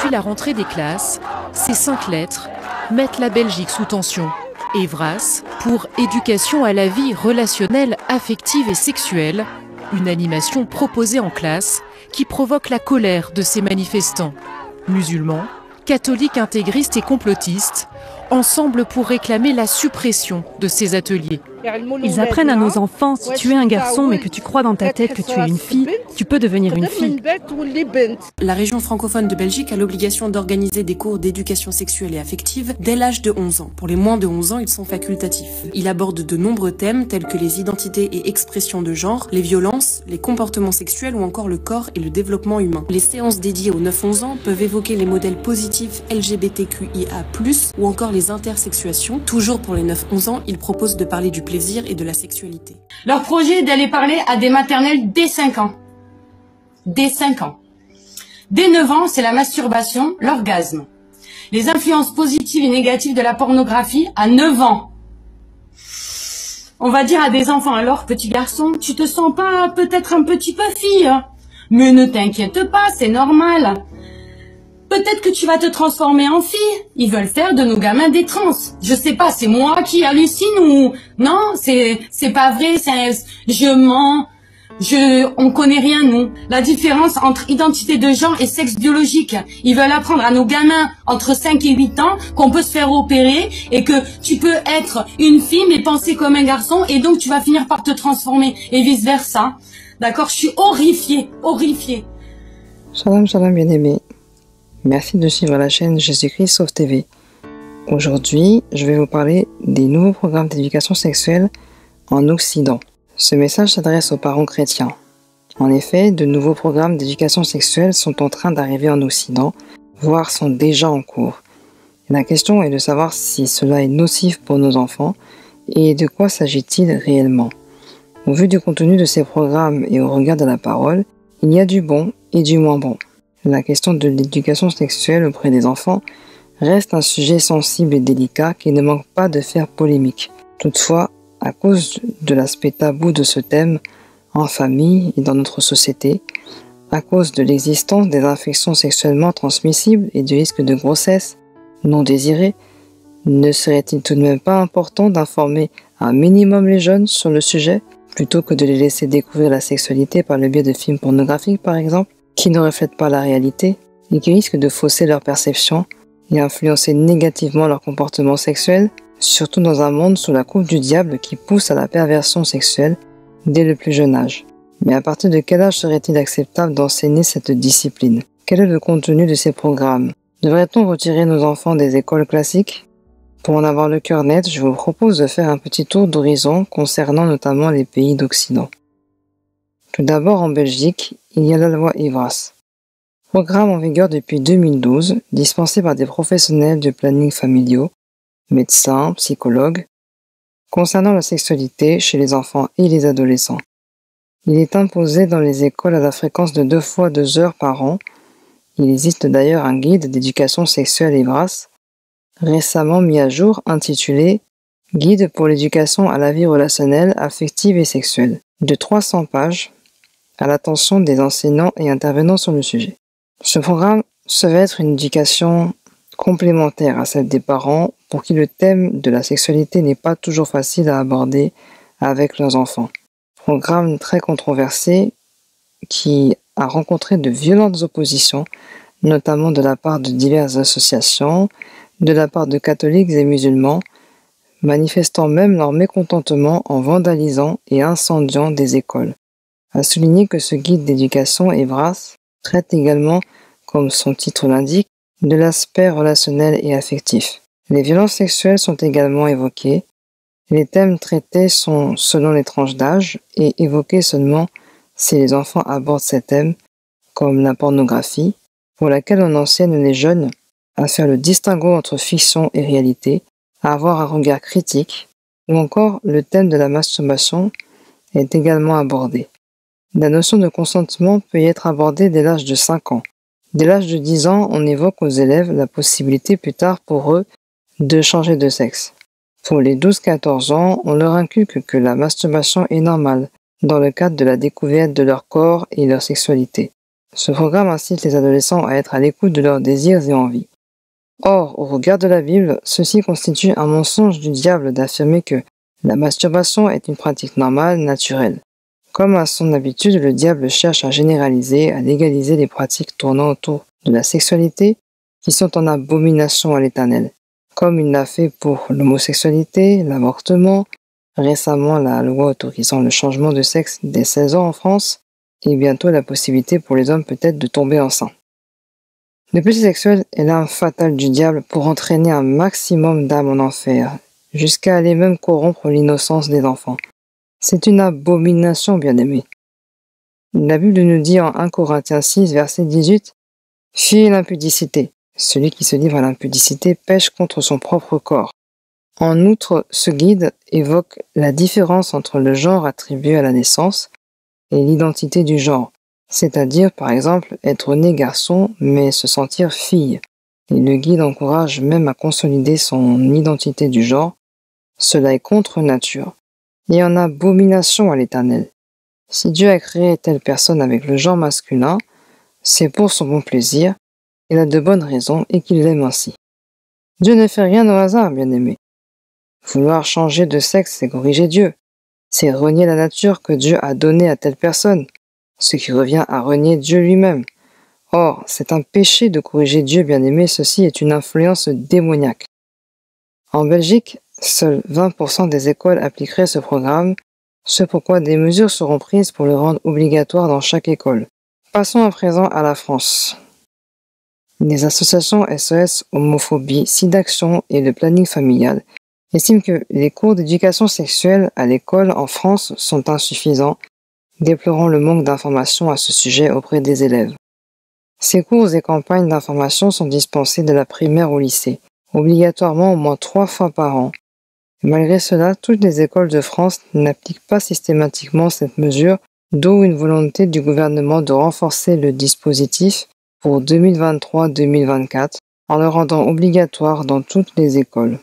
Depuis la rentrée des classes, ces 5 lettres mettent la Belgique sous tension. EVRAS pour éducation à la vie relationnelle, affective et sexuelle, une animation proposée en classe qui provoque la colère de ces manifestants. Musulmans, catholiques intégristes et complotistes, ensemble pour réclamer la suppression de ces ateliers. Ils apprennent à nos enfants, si tu es un garçon mais que tu crois dans ta tête que tu es une fille, tu peux devenir une fille. La région francophone de Belgique a l'obligation d'organiser des cours d'éducation sexuelle et affective dès l'âge de 11 ans. Pour les moins de 11 ans, ils sont facultatifs. Il aborde de nombreux thèmes tels que les identités et expressions de genre, les violences, les comportements sexuels ou encore le corps et le développement humain. Les séances dédiées aux 9-11 ans peuvent évoquer les modèles positifs LGBTQIA+, ou encore les intersexuations. Toujours pour les 9-11 ans, ils proposent de parler du plaisir et de la sexualité. Leur projet est d'aller parler à des maternelles dès 5 ans. Dès 5 ans. Dès 9 ans, c'est la masturbation, l'orgasme. Les influences positives et négatives de la pornographie à 9 ans. On va dire à des enfants, alors petit garçon, tu te sens pas peut-être un petit peu fille, hein? Mais ne t'inquiète pas, c'est normal. Peut-être que tu vas te transformer en fille. Ils veulent faire de nos gamins des trans. Je sais pas, c'est moi qui hallucine ou... Non, c'est pas vrai, je mens. On connaît rien, nous. La différence entre identité de genre et sexe biologique. Ils veulent apprendre à nos gamins entre 5 et 8 ans qu'on peut se faire opérer et que tu peux être une fille mais penser comme un garçon et donc tu vas finir par te transformer et vice versa. D'accord? Je suis horrifiée, horrifiée. Shalom, shalom bien-aimés. Merci de suivre la chaîne Jésus-Christ Sauve TV. Aujourd'hui, je vais vous parler des nouveaux programmes d'éducation sexuelle en Occident. Ce message s'adresse aux parents chrétiens. En effet, de nouveaux programmes d'éducation sexuelle sont en train d'arriver en Occident, voire sont déjà en cours. Et la question est de savoir si cela est nocif pour nos enfants et de quoi s'agit-il réellement. Au vu du contenu de ces programmes et au regard de la parole, il y a du bon et du moins bon. La question de l'éducation sexuelle auprès des enfants reste un sujet sensible et délicat qui ne manque pas de faire polémique. Toutefois, à cause de l'aspect tabou de ce thème en famille et dans notre société, à cause de l'existence des infections sexuellement transmissibles et du risque de grossesse non désirée, ne serait-il tout de même pas important d'informer un minimum les jeunes sur le sujet, plutôt que de les laisser découvrir la sexualité par le biais de films pornographiques par exemple, qui ne reflètent pas la réalité et qui risquent de fausser leur perception et influencer négativement leur comportement sexuel, surtout dans un monde sous la coupe du diable qui pousse à la perversion sexuelle dès le plus jeune âge. Mais à partir de quel âge serait-il acceptable d'enseigner cette discipline? Quel est le contenu de ces programmes? Devrait-on retirer nos enfants des écoles classiques? Pour en avoir le cœur net, je vous propose de faire un petit tour d'horizon concernant notamment les pays d'Occident. Tout d'abord, en Belgique, il y a la loi EVRAS. Programme en vigueur depuis 2012, dispensé par des professionnels de planning familiaux, médecins, psychologues, concernant la sexualité chez les enfants et les adolescents. Il est imposé dans les écoles à la fréquence de 2 fois 2 heures par an. Il existe d'ailleurs un guide d'éducation sexuelle EVRAS, récemment mis à jour, intitulé « Guide pour l'éducation à la vie relationnelle, affective et sexuelle » de 300 pages, à l'attention des enseignants et intervenants sur le sujet. Ce programme se veut être une éducation complémentaire à celle des parents pour qui le thème de la sexualité n'est pas toujours facile à aborder avec leurs enfants. Programme très controversé qui a rencontré de violentes oppositions, notamment de la part de diverses associations, de la part de catholiques et musulmans, manifestant même leur mécontentement en vandalisant et incendiant des écoles. À souligner que ce guide d'éducation EVRAS traite également, comme son titre l'indique, de l'aspect relationnel et affectif. Les violences sexuelles sont également évoquées. Les thèmes traités sont selon les tranches d'âge et évoqués seulement si les enfants abordent ces thèmes, comme la pornographie, pour laquelle on enseigne les jeunes à faire le distinguo entre fiction et réalité, à avoir un regard critique, ou encore le thème de la masturbation est également abordé. La notion de consentement peut y être abordée dès l'âge de 5 ans. Dès l'âge de 10 ans, on évoque aux élèves la possibilité plus tard pour eux de changer de sexe. Pour les 12-14 ans, on leur inculque que la masturbation est normale dans le cadre de la découverte de leur corps et leur sexualité. Ce programme incite les adolescents à être à l'écoute de leurs désirs et envies. Or, au regard de la Bible, ceci constitue un mensonge du diable d'affirmer que la masturbation est une pratique normale, naturelle. Comme à son habitude, le diable cherche à généraliser, à légaliser les pratiques tournant autour de la sexualité qui sont en abomination à l'Éternel, comme il l'a fait pour l'homosexualité, l'avortement, récemment la loi autorisant le changement de sexe dès 16 ans en France, et bientôt la possibilité pour les hommes peut-être de tomber enceints. Le péché sexuel est l'arme fatale du diable pour entraîner un maximum d'âmes en enfer, jusqu'à aller même corrompre l'innocence des enfants. C'est une abomination, bien-aimés. La Bible nous dit en 1 Corinthiens 6, verset 18, « Fuyez l'impudicité. Celui qui se livre à l'impudicité pêche contre son propre corps. » En outre, ce guide évoque la différence entre le genre attribué à la naissance et l'identité du genre, c'est-à-dire, par exemple, être né garçon mais se sentir fille. Et le guide encourage même à consolider son identité du genre. Cela est contre nature et en abomination à l'Éternel. Si Dieu a créé telle personne avec le genre masculin, c'est pour son bon plaisir, il a de bonnes raisons et qu'il l'aime ainsi. Dieu ne fait rien au hasard, bien-aimé. Vouloir changer de sexe, c'est corriger Dieu. C'est renier la nature que Dieu a donnée à telle personne, ce qui revient à renier Dieu lui-même. Or, c'est un péché de corriger Dieu, bien-aimé, ceci est une influence démoniaque. En Belgique, seuls 20% des écoles appliqueraient ce programme, ce pourquoi des mesures seront prises pour le rendre obligatoire dans chaque école. Passons à présent à la France. Les associations SOS Homophobie, SIDAction et le planning familial estiment que les cours d'éducation sexuelle à l'école en France sont insuffisants, déplorant le manque d'informations à ce sujet auprès des élèves. Ces cours et campagnes d'information sont dispensés de la primaire au lycée, obligatoirement au moins 3 fois par an. Malgré cela, toutes les écoles de France n'appliquent pas systématiquement cette mesure, d'où une volonté du gouvernement de renforcer le dispositif pour 2023-2024 en le rendant obligatoire dans toutes les écoles.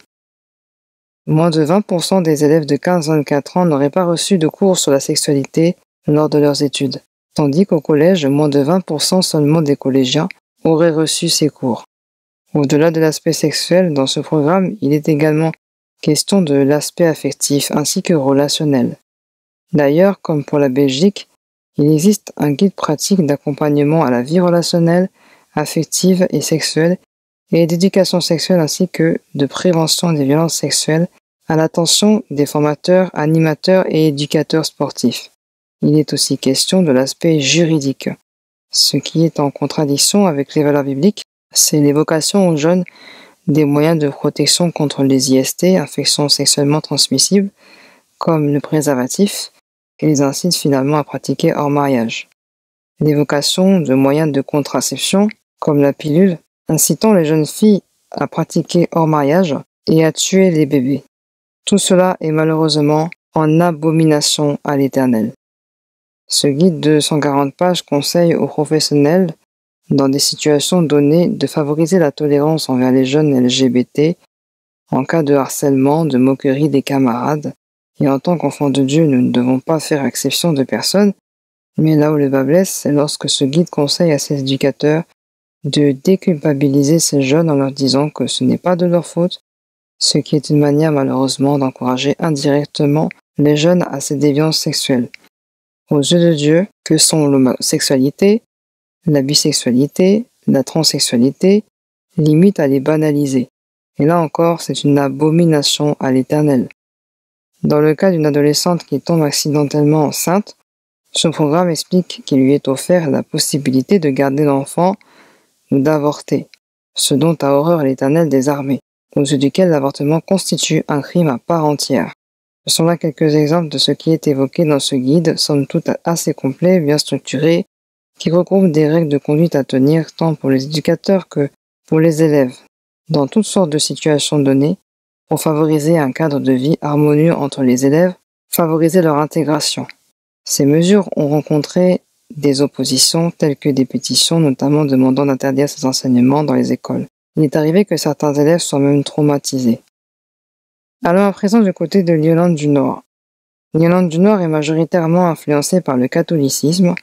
Moins de 20% des élèves de 15-24 ans n'auraient pas reçu de cours sur la sexualité lors de leurs études, tandis qu'au collège, moins de 20% seulement des collégiens auraient reçu ces cours. Au-delà de l'aspect sexuel, dans ce programme, il est également question de l'aspect affectif ainsi que relationnel. D'ailleurs, comme pour la Belgique, il existe un guide pratique d'accompagnement à la vie relationnelle, affective et sexuelle et d'éducation sexuelle ainsi que de prévention des violences sexuelles à l'attention des formateurs, animateurs et éducateurs sportifs. Il est aussi question de l'aspect juridique. Ce qui est en contradiction avec les valeurs bibliques, c'est l'évocation aux jeunes des moyens de protection contre les IST, infections sexuellement transmissibles, comme le préservatif, et les incite finalement à pratiquer hors mariage. L'évocation de moyens de contraception, comme la pilule, incitant les jeunes filles à pratiquer hors mariage et à tuer les bébés. Tout cela est malheureusement en abomination à l'Éternel. Ce guide de 140 pages conseille aux professionnels, dans des situations données, de favoriser la tolérance envers les jeunes LGBT en cas de harcèlement, de moquerie des camarades. Et en tant qu'enfants de Dieu, nous ne devons pas faire exception de personne, mais là où le bas blesse, c'est lorsque ce guide conseille à ses éducateurs de déculpabiliser ces jeunes en leur disant que ce n'est pas de leur faute, ce qui est une manière malheureusement d'encourager indirectement les jeunes à ces déviances sexuelles. Aux yeux de Dieu, que sont l'homosexualité, la bisexualité, la transsexualité, limite à les banaliser. Et là encore, c'est une abomination à l'Éternel. Dans le cas d'une adolescente qui tombe accidentellement enceinte, ce programme explique qu'il lui est offert la possibilité de garder l'enfant ou d'avorter, ce dont a horreur l'Éternel des armées, aux yeux duquel l'avortement constitue un crime à part entière. Ce sont là quelques exemples de ce qui est évoqué dans ce guide, somme toute assez complet, bien structuré, qui regroupe des règles de conduite à tenir tant pour les éducateurs que pour les élèves, dans toutes sortes de situations données, pour favoriser un cadre de vie harmonieux entre les élèves, favoriser leur intégration. Ces mesures ont rencontré des oppositions telles que des pétitions notamment demandant d'interdire ces enseignements dans les écoles. Il est arrivé que certains élèves soient même traumatisés. Allons à présent du côté de l'Irlande du Nord. L'Irlande du Nord est majoritairement influencée par le catholicisme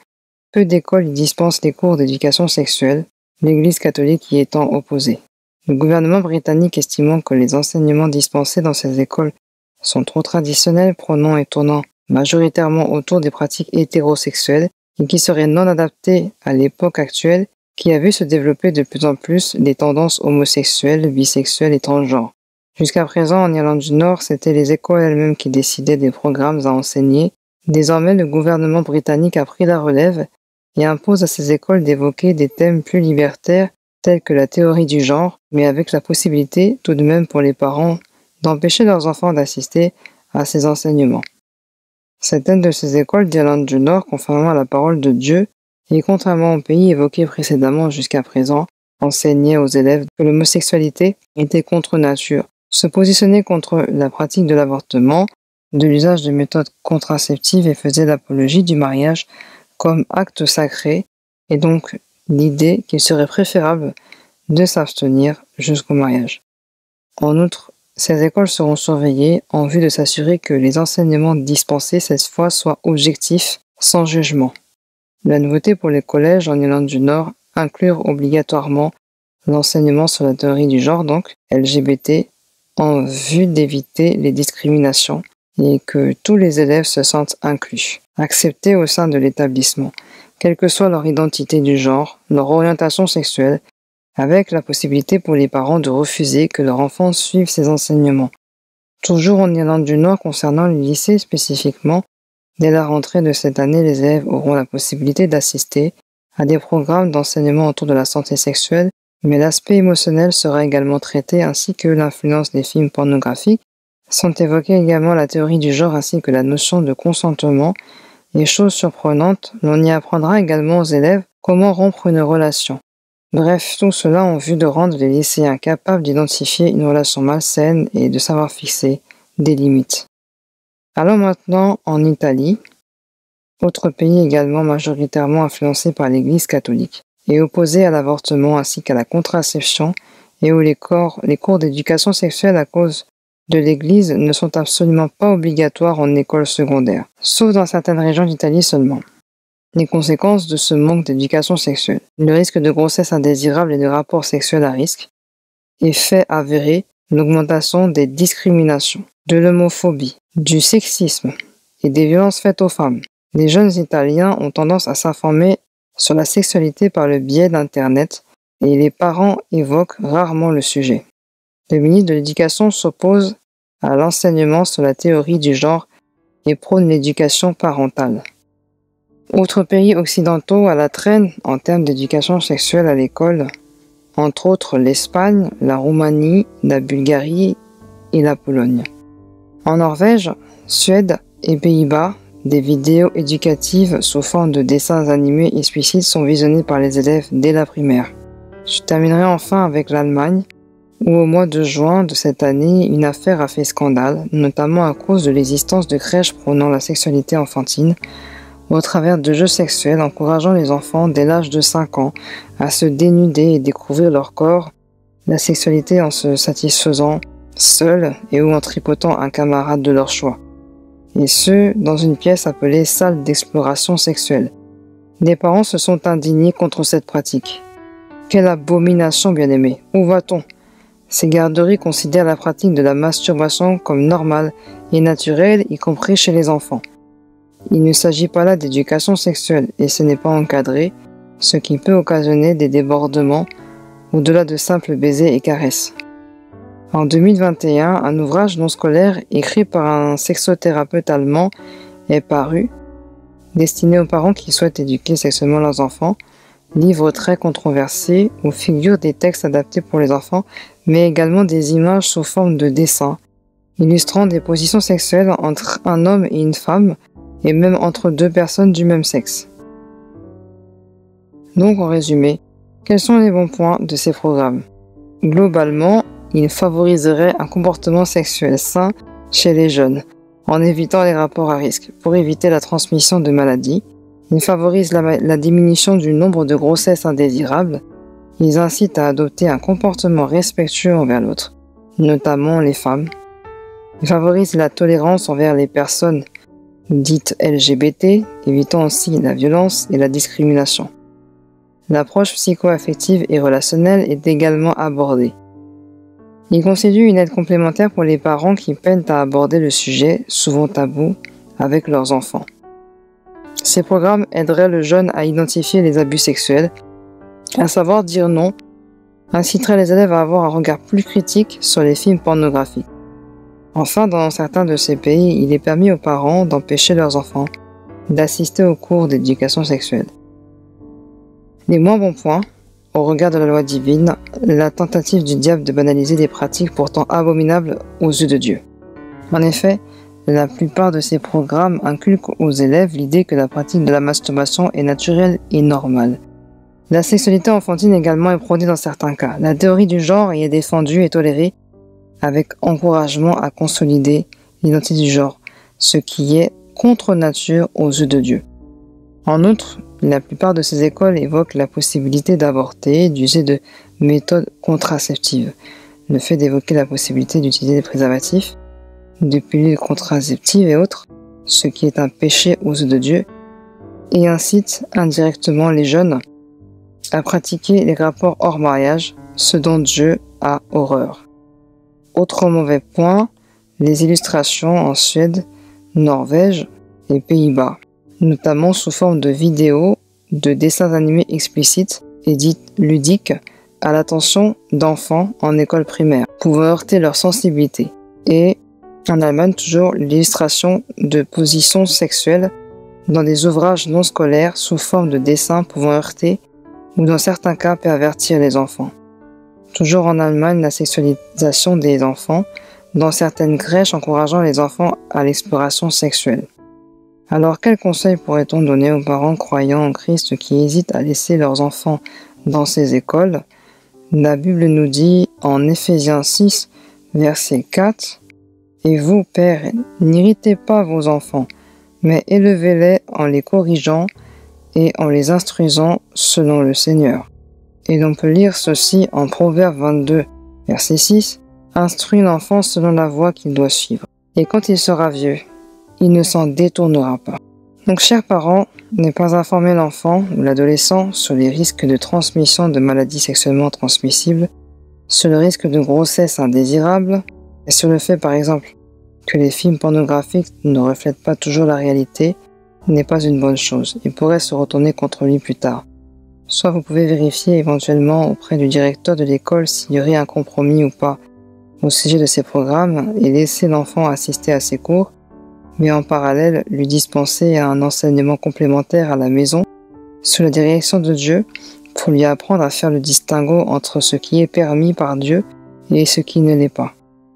Peu d'écoles y dispensent les cours d'éducation sexuelle, l'Église catholique y étant opposée. Le gouvernement britannique estimant que les enseignements dispensés dans ces écoles sont trop traditionnels, prônant et tournant majoritairement autour des pratiques hétérosexuelles et qui seraient non adaptés à l'époque actuelle qui a vu se développer de plus en plus les tendances homosexuelles, bisexuelles et transgenres. Jusqu'à présent, en Irlande du Nord, c'étaient les écoles elles-mêmes qui décidaient des programmes à enseigner. Désormais, le gouvernement britannique a pris la relève et impose à ces écoles d'évoquer des thèmes plus libertaires tels que la théorie du genre, mais avec la possibilité, tout de même pour les parents, d'empêcher leurs enfants d'assister à ces enseignements. Certaines de ces écoles d'Irlande du Nord, conformément à la parole de Dieu, et contrairement au pays évoqué précédemment jusqu'à présent, enseignaient aux élèves que l'homosexualité était contre nature, se positionnaient contre la pratique de l'avortement, de l'usage de méthodes contraceptives et faisaient l'apologie du mariage comme acte sacré, et donc l'idée qu'il serait préférable de s'abstenir jusqu'au mariage. En outre, ces écoles seront surveillées en vue de s'assurer que les enseignements dispensés cette fois soient objectifs, sans jugement. La nouveauté pour les collèges en Irlande du Nord inclure obligatoirement l'enseignement sur la théorie du genre, donc LGBT, en vue d'éviter les discriminations et que tous les élèves se sentent inclus, acceptés au sein de l'établissement, quelle que soit leur identité du genre, leur orientation sexuelle, avec la possibilité pour les parents de refuser que leur enfant suive ces enseignements. Toujours en Irlande du Nord, concernant le lycée spécifiquement, dès la rentrée de cette année, les élèves auront la possibilité d'assister à des programmes d'enseignement autour de la santé sexuelle, mais l'aspect émotionnel sera également traité ainsi que l'influence des films pornographiques. Sont évoquées également la théorie du genre ainsi que la notion de consentement. Et chose surprenante, l'on y apprendra également aux élèves comment rompre une relation. Bref, tout cela en vue de rendre les lycéens capables d'identifier une relation malsaine et de savoir fixer des limites. Allons maintenant en Italie, autre pays également majoritairement influencé par l'Église catholique et opposé à l'avortement ainsi qu'à la contraception et où les cours d'éducation sexuelle à cause de l'Église ne sont absolument pas obligatoires en école secondaire, sauf dans certaines régions d'Italie seulement. Les conséquences de ce manque d'éducation sexuelle, le risque de grossesse indésirable et de rapports sexuels à risque, effet avéré, l'augmentation des discriminations, de l'homophobie, du sexisme et des violences faites aux femmes. Les jeunes Italiens ont tendance à s'informer sur la sexualité par le biais d'Internet et les parents évoquent rarement le sujet. Le ministre de l'Éducation s'oppose à l'enseignement sur la théorie du genre et prône l'éducation parentale. Autres pays occidentaux à la traîne en termes d'éducation sexuelle à l'école, entre autres l'Espagne, la Roumanie, la Bulgarie et la Pologne. En Norvège, Suède et Pays-Bas, des vidéos éducatives sous forme de dessins animés explicites sont visionnées par les élèves dès la primaire. Je terminerai enfin avec l'Allemagne, où au mois de juin de cette année, une affaire a fait scandale, notamment à cause de l'existence de crèches prônant la sexualité enfantine, au travers de jeux sexuels encourageant les enfants dès l'âge de 5 ans à se dénuder et découvrir leur corps, la sexualité en se satisfaisant seuls et ou en tripotant un camarade de leur choix. Et ce, dans une pièce appelée salle d'exploration sexuelle. Les parents se sont indignés contre cette pratique. Quelle abomination, bien-aimés! Où va-t-on? Ces garderies considèrent la pratique de la masturbation comme normale et naturelle, y compris chez les enfants. Il ne s'agit pas là d'éducation sexuelle et ce n'est pas encadré, ce qui peut occasionner des débordements au-delà de simples baisers et caresses. En 2021, un ouvrage non scolaire écrit par un sexothérapeute allemand est paru, destiné aux parents qui souhaitent éduquer sexuellement leurs enfants, livre très controversé où figurent des textes adaptés pour les enfants, mais également des images sous forme de dessins, illustrant des positions sexuelles entre un homme et une femme, et même entre deux personnes du même sexe. Donc en résumé, quels sont les bons points de ces programmes? Globalement, ils favoriseraient un comportement sexuel sain chez les jeunes, en évitant les rapports à risque, pour éviter la transmission de maladies. Ils favorisent la diminution du nombre de grossesses indésirables. Ils incitent à adopter un comportement respectueux envers l'autre, notamment les femmes. Ils favorisent la tolérance envers les personnes dites LGBT, évitant aussi la violence et la discrimination. L'approche psycho-affective et relationnelle est également abordée. Il constitue une aide complémentaire pour les parents qui peinent à aborder le sujet, souvent tabou, avec leurs enfants. Ces programmes aideraient le jeune à identifier les abus sexuels, à savoir dire non, inciteraient les élèves à avoir un regard plus critique sur les films pornographiques. Enfin, dans certains de ces pays, il est permis aux parents d'empêcher leurs enfants d'assister aux cours d'éducation sexuelle. Les moins bons points, au regard de la loi divine, la tentative du diable de banaliser des pratiques pourtant abominables aux yeux de Dieu. En effet, la plupart de ces programmes inculquent aux élèves l'idée que la pratique de la masturbation est naturelle et normale. La sexualité enfantine également est prônée dans certains cas. La théorie du genre y est défendue et tolérée avec encouragement à consolider l'identité du genre, ce qui est contre nature aux yeux de Dieu. En outre, la plupart de ces écoles évoquent la possibilité d'avorter, d'user de méthodes contraceptives. Le fait d'évoquer la possibilité d'utiliser des préservatifs, de pilules contraceptives et autres, ce qui est un péché aux yeux de Dieu, et incite indirectement les jeunes à pratiquer les rapports hors mariage, ce dont Dieu a horreur. Autre mauvais point, les illustrations en Suède, Norvège et Pays-Bas, notamment sous forme de vidéos, de dessins animés explicites et dites ludiques à l'attention d'enfants en école primaire, pouvant heurter leur sensibilité. Et en Allemagne, toujours l'illustration de positions sexuelles dans des ouvrages non scolaires sous forme de dessins pouvant heurter ou dans certains cas pervertir les enfants. Toujours en Allemagne, la sexualisation des enfants, dans certaines crèches encourageant les enfants à l'exploration sexuelle. Alors, quels conseils pourrait-on donner aux parents croyants en Christ qui hésitent à laisser leurs enfants dans ces écoles? La Bible nous dit en Éphésiens 6, verset 4, « Et vous, pères, n'irritez pas vos enfants, mais élevez-les en les corrigeant et en les instruisant selon le Seigneur. » Et l'on peut lire ceci en Proverbe 22, verset 6, « Instruis l'enfant selon la voie qu'il doit suivre, et quand il sera vieux, il ne s'en détournera pas. » Donc, chers parents, ne pas informer l'enfant ou l'adolescent sur les risques de transmission de maladies sexuellement transmissibles, sur le risque de grossesse indésirable, et sur le fait, par exemple, que les films pornographiques ne reflètent pas toujours la réalité, n'est pas une bonne chose et pourrait se retourner contre lui plus tard. Soit vous pouvez vérifier éventuellement auprès du directeur de l'école s'il y aurait un compromis ou pas au sujet de ces programmes et laisser l'enfant assister à ces cours, mais en parallèle lui dispenser un enseignement complémentaire à la maison sous la direction de Dieu pour lui apprendre à faire le distinguo entre ce qui est permis par Dieu et ce qui ne l'est pas.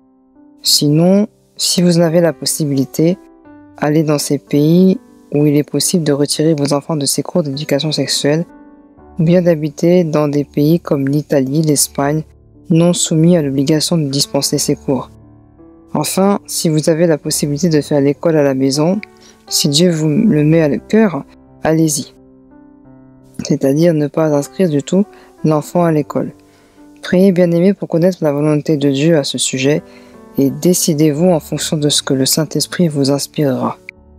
Sinon, si vous en avez la possibilité, allez dans ces pays où il est possible de retirer vos enfants de ces cours d'éducation sexuelle, ou bien d'habiter dans des pays comme l'Italie, l'Espagne, non soumis à l'obligation de dispenser ces cours. Enfin, si vous avez la possibilité de faire l'école à la maison, si Dieu vous le met à le cœur, allez-y. C'est-à-dire ne pas inscrire du tout l'enfant à l'école. Priez bien-aimés pour connaître la volonté de Dieu à ce sujet et décidez-vous en fonction de ce que le Saint-Esprit vous inspirera.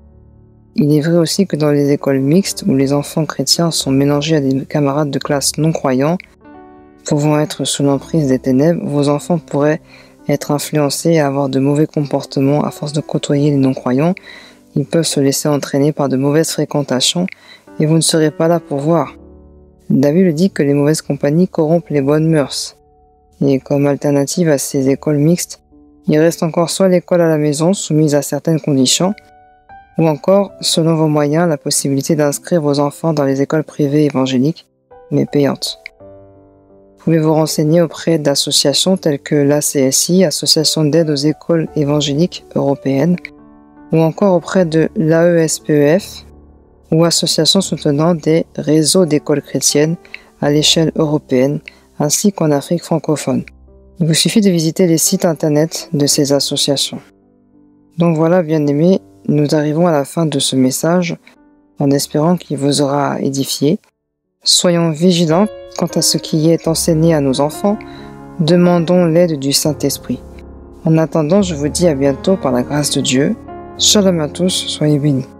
Il est vrai aussi que dans les écoles mixtes où les enfants chrétiens sont mélangés à des camarades de classe non-croyants, pouvant être sous l'emprise des ténèbres, vos enfants pourraient être influencés et avoir de mauvais comportements à force de côtoyer les non-croyants. Ils peuvent se laisser entraîner par de mauvaises fréquentations et vous ne serez pas là pour voir. David dit que les mauvaises compagnies corrompent les bonnes mœurs. Et comme alternative à ces écoles mixtes, il reste encore soit l'école à la maison soumise à certaines conditions, ou encore, selon vos moyens, la possibilité d'inscrire vos enfants dans les écoles privées évangéliques, mais payantes. Vous pouvez vous renseigner auprès d'associations telles que l'ACSI, Association d'aide aux écoles évangéliques européennes, ou encore auprès de l'AESPEF, ou associations soutenant des réseaux d'écoles chrétiennes à l'échelle européenne, ainsi qu'en Afrique francophone. Il vous suffit de visiter les sites internet de ces associations. Donc voilà, bien-aimés, nous arrivons à la fin de ce message, en espérant qu'il vous aura édifié. Soyons vigilants quant à ce qui est enseigné à nos enfants, demandons l'aide du Saint-Esprit. En attendant, je vous dis à bientôt par la grâce de Dieu. Shalom à tous, soyez bénis.